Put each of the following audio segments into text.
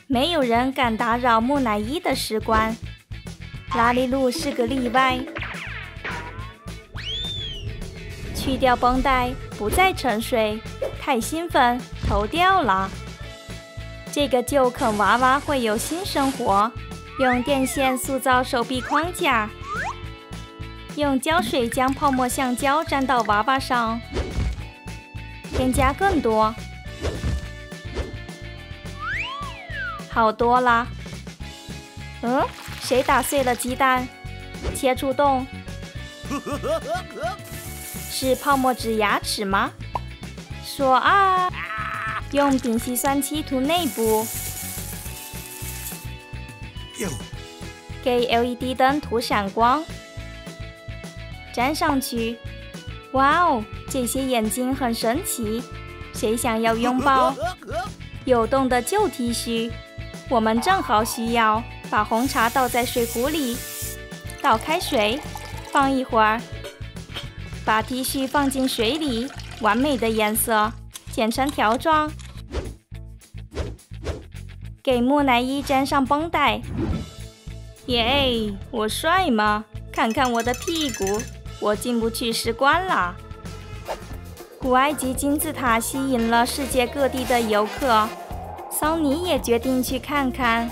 没有人敢打扰木乃伊的时光。拉力路是个例外。去掉绷带，不再沉睡，太兴奋，头掉了。这个旧肯娃娃会有新生活。用电线塑造手臂框架，用胶水将泡沫橡胶粘到娃娃上，添加更多。好多了。谁打碎了鸡蛋？切出洞。是泡沫纸牙齿吗？说啊！用丙烯酸漆涂内部。给 LED 灯涂闪光。粘上去。哇哦，这些眼睛很神奇。谁想要拥抱？有洞的旧 T 恤，我们正好需要。把红茶倒在水壶里，倒开水，放一会儿。把 T 恤放进水里，完美的颜色，剪成条状。给木乃伊粘上绷带。耶，我帅吗？看看我的屁股，我进不去石棺了。古埃及金字塔吸引了世界各地的游客，桑尼也决定去看看。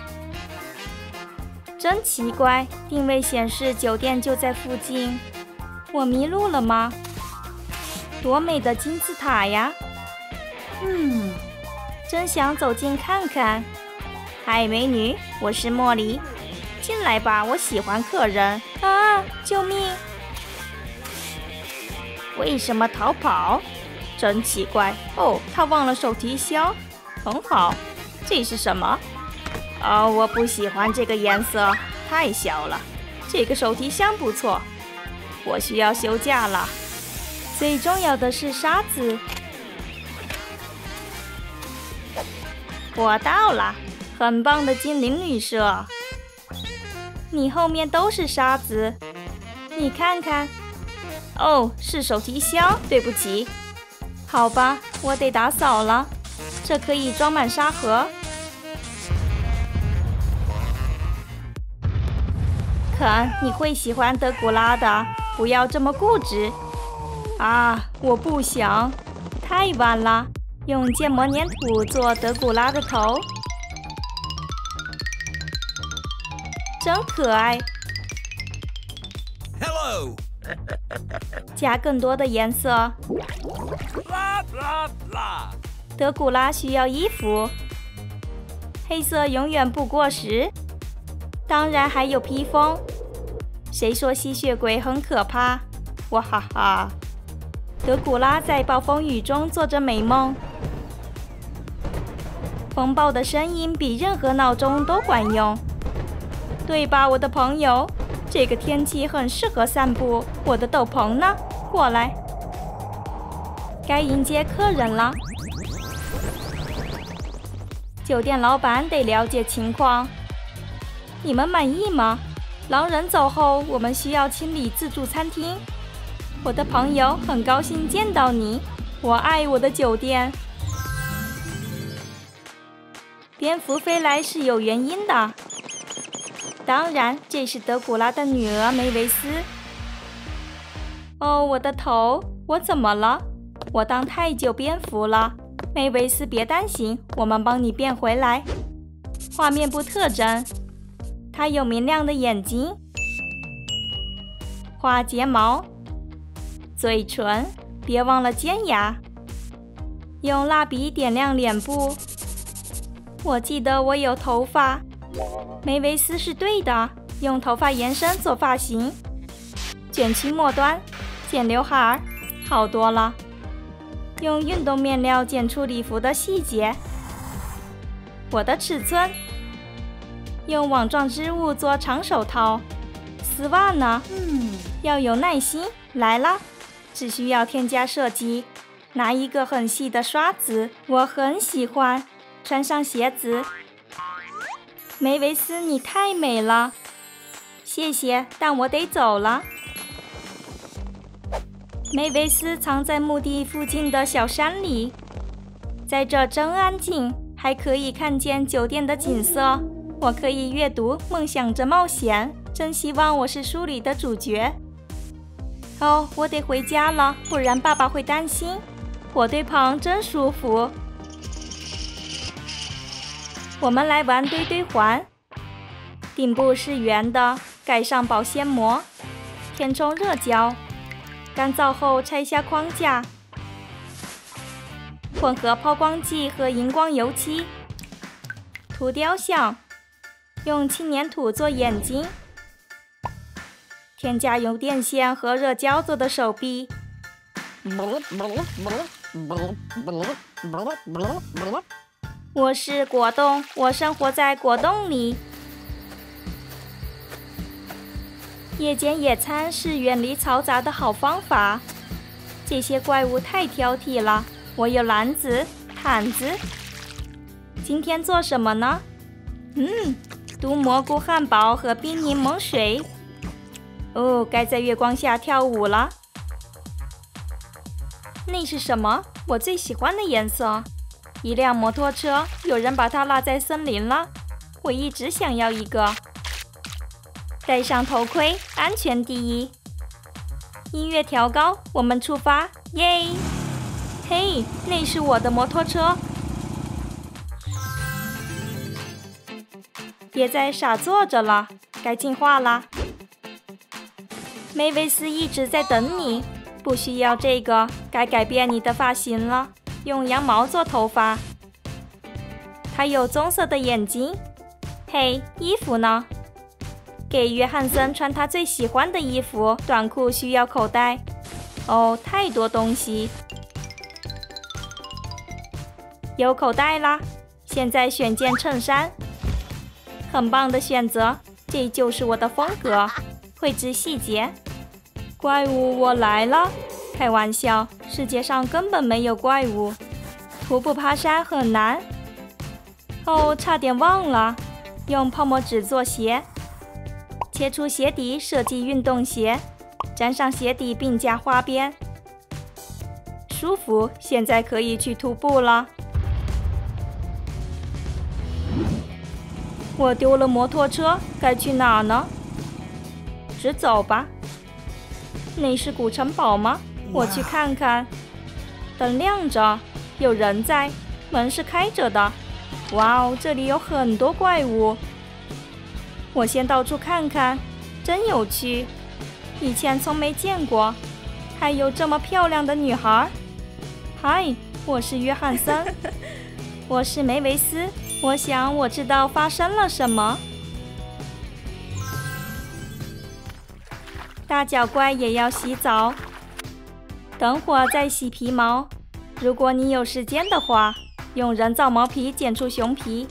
真奇怪，定位显示酒店就在附近。我迷路了吗？多美的金字塔呀！真想走近看看。嗨，美女，我是茉莉，进来吧，我喜欢客人。啊！救命！为什么逃跑？真奇怪。哦，他忘了手提箱。很好，这是什么？我不喜欢这个颜色，太小了。这个手提箱不错，我需要休假了。最重要的是沙子。我到了，很棒的精灵旅社。你后面都是沙子，你看看。哦，是手提箱，对不起。好吧，我得打扫了。这可以装满沙盒。肯，你会喜欢德古拉的，不要这么固执。啊，我不想，太晚了。用芥末粘土做德古拉的头，真可爱。 Hello 加更多的颜色。德古拉需要衣服，黑色永远不过时。当然还有披风。谁说吸血鬼很可怕？哇哈哈！德古拉在暴风雨中做着美梦。风暴的声音比任何闹钟都管用，对吧，我的朋友？这个天气很适合散步。我的斗篷呢？过来。该迎接客人了。酒店老板得了解情况。你们满意吗？狼人走后，我们需要清理自助餐厅。我的朋友，很高兴见到你。我爱我的酒店。蝙蝠飞来是有原因的。当然，这是德古拉的女儿梅维斯。哦，我的头，我怎么了？我当太久蝙蝠了。梅维斯，别担心，我们帮你变回来。画面部特征。它有明亮的眼睛，画睫毛，嘴唇，别忘了尖牙。用蜡笔点亮脸部。我记得我有头发。梅维斯是对的，用头发延伸做发型，卷曲末端，剪刘海儿，好多了。用运动面料剪出礼服的细节。我的尺寸。用网状织物做长手套。丝袜呢？要有耐心。来啦，只需要添加设计。拿一个很细的刷子，我很喜欢。穿上鞋子。梅维斯，你太美了。谢谢，但我得走了。梅维斯藏在墓地附近的小山里，在这真安静。 还可以看见酒店的景色。我可以阅读，梦想着冒险。真希望我是书里的主角。哦，我得回家了，不然爸爸会担心。火堆旁真舒服。我们来玩堆堆环。顶部是圆的，盖上保鲜膜，填充热胶，干燥后拆下框架，混合抛光剂和荧光油漆，涂雕像，用轻粘土做眼睛，添加用电线和热胶做的手臂。我是果冻，我生活在果冻里。夜间野餐是远离嘈杂的好方法。这些怪物太挑剔了。我有篮子、毯子。今天做什么呢？毒蘑菇汉堡和冰柠檬水。哦，该在月光下跳舞了。那是什么？我最喜欢的颜色。一辆摩托车，有人把它落在森林了。我一直想要一个。戴上头盔，安全第一。音乐调高，我们出发，耶！嘿，那是我的摩托车。别再傻坐着了，该进化啦。梅维斯一直在等你，不需要这个，该改变你的发型了，用羊毛做头发。它有棕色的眼睛。嘿，衣服呢？给约翰森穿他最喜欢的衣服，短裤需要口袋。哦，太多东西。有口袋啦，现在选件衬衫。很棒的选择，这就是我的风格，绘制细节。怪物，我来了！开玩笑，世界上根本没有怪物。徒步爬山很难。哦，差点忘了，用泡沫纸做鞋。切出鞋底，设计运动鞋，粘上鞋底并加花边。舒服，现在可以去徒步了。我丢了摩托车，该去哪呢？直走吧。那是古城堡吗？我去看看。灯亮着，有人在，门是开着的。哇哦，这里有很多怪物。我先到处看看，真有趣，以前从没见过。还有这么漂亮的女孩。嗨，我是约翰森。我是梅维斯。我想我知道发生了什么。大脚怪也要洗澡，等会儿再洗皮毛。如果你有时间的话，用人造毛皮剪出熊皮。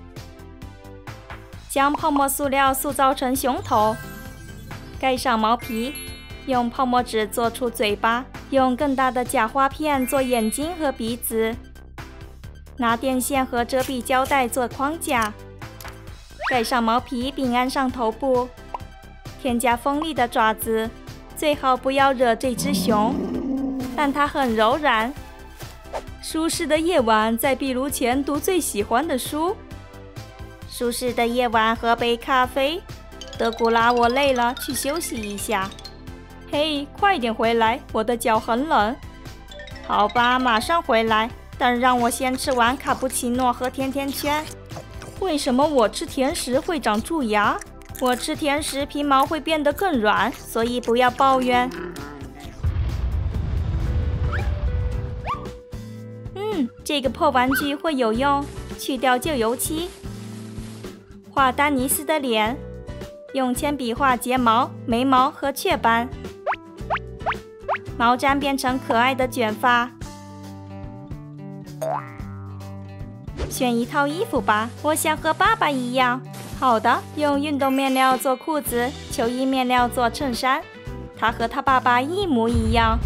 将泡沫塑料塑造成熊头，盖上毛皮，用泡沫纸做出嘴巴，用更大的假花片做眼睛和鼻子，拿电线和遮蔽胶带做框架，盖上毛皮并安上头部，添加锋利的爪子，最好不要惹这只熊，但它很柔软。舒适的夜晚，在壁炉前读最喜欢的书。舒适的夜晚，喝杯咖啡。德古拉，我累了，去休息一下。嘿，快点回来，我的脚很冷。好吧，马上回来，但让我先吃完卡布奇诺和甜甜圈。为什么我吃甜食会长蛀牙？我吃甜食皮毛会变得更软，所以不要抱怨。这个破玩具会有用，去掉旧油漆。画丹尼斯的脸，用铅笔画睫毛、眉毛和雀斑。毛毡变成可爱的卷发。选一套衣服吧，我想和爸爸一样。好的，用运动面料做裤子，球衣面料做衬衫。他和他爸爸一模一样。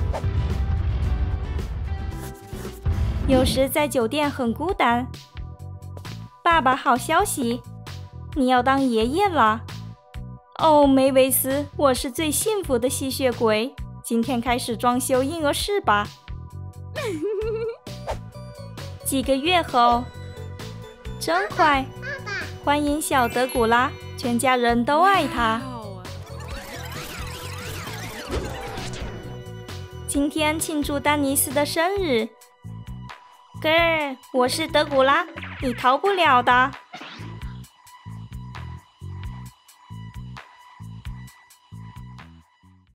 有时在酒店很孤单。爸爸，好消息，你要当爷爷了。哦，梅维斯，我是最幸福的吸血鬼。今天开始装修婴儿室吧。几个月后， 真快！欢迎小德古拉，全家人都爱他。今天庆祝丹尼斯的生日。哥儿，我是德古拉，你逃不了的。